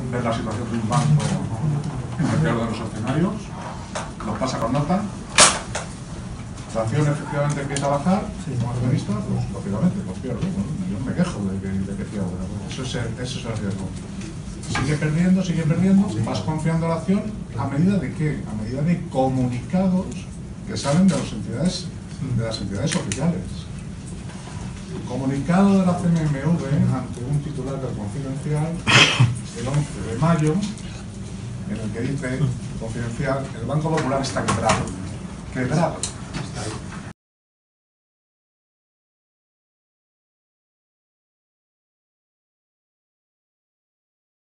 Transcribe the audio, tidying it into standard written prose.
ver la situación de un banco en el peor de los escenarios, los pasa con nota, la acción efectivamente empieza a bajar, como accionista, pues lógicamente, pues pierdo. Bueno, yo no me quejo de que pierda, eso es el riesgo. Sigue perdiendo, vas confiando en la acción, ¿a medida de qué? A medida de comunicados que salen de las entidades oficiales. Comunicado de la CNMV ante un titular del Confidencial el 11 de mayo, en el que dice, Confidencial, el Banco Popular está quebrado.